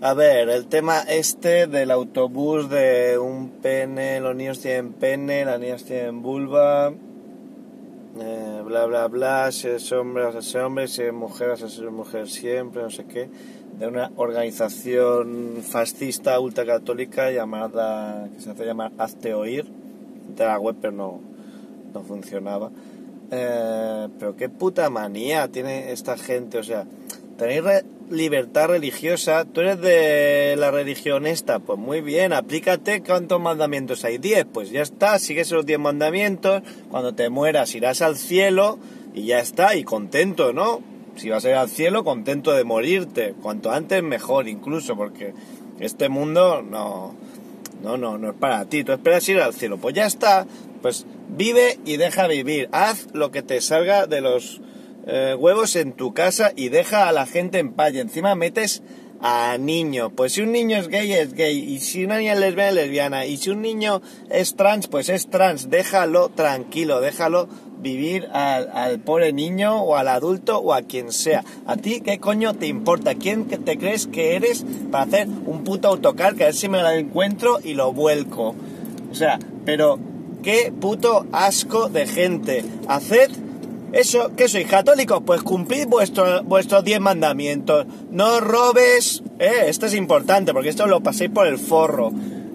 A ver, el tema este del autobús de un pene, los niños tienen pene, las niñas tienen vulva, bla bla bla, si es hombre vas a ser hombre, si es mujer vas a ser mujer siempre, no sé qué, de una organización fascista ultracatólica llamada, que se hace llamar Hazte Oír, de la web pero no funcionaba. Pero qué puta manía tiene esta gente, o sea, tenéis libertad religiosa, tú eres de la religión esta, pues muy bien, aplícate. ¿Cuántos mandamientos hay? 10, pues ya está, sigues los 10 mandamientos, cuando te mueras irás al cielo y ya está, y contento, ¿no? Si vas a ir al cielo, contento de morirte, cuanto antes mejor incluso, porque este mundo no es para ti, tú esperas ir al cielo, pues ya está, pues vive y deja vivir, haz lo que te salga de los huevos en tu casa y deja a la gente en paz, y encima metes a niños, pues si un niño es gay, y si una niña es lesbiana, es lesbiana, y si un niño es trans, pues es trans, déjalo tranquilo, déjalo vivir al pobre niño o al adulto o a quien sea. ¿A ti qué coño te importa? ¿Quién te crees que eres para hacer un puto autocar que a ver si me lo encuentro y lo vuelco? O sea, pero qué puto asco de gente. Haced eso, ¿qué sois católicos? Pues cumplid vuestros 10 mandamientos. No robes, esto es importante porque esto lo paséis por el forro,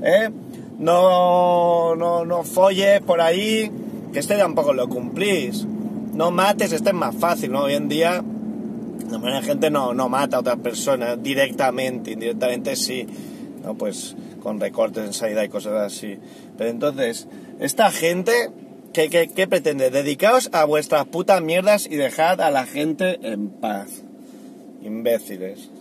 no folles por ahí, que este tampoco lo cumplís. No mates, este es más fácil, ¿no? Hoy en día la mayoría de gente no mata a otras personas directamente, indirectamente sí, ¿no? Pues con recortes en sanidad y cosas así. Pero entonces, esta gente, ¿qué pretende? Dedicaos a vuestras putas mierdas y dejad a la gente en paz. Imbéciles.